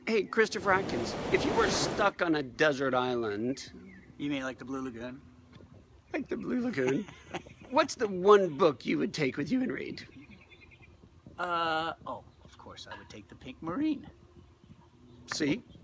Hey, Christopher Atkins, if you were stuck on a desert island, You mean like the Blue Lagoon? like the Blue Lagoon, what's the one book you would take with you and read? Oh, of course I would take the Pink Marine. See?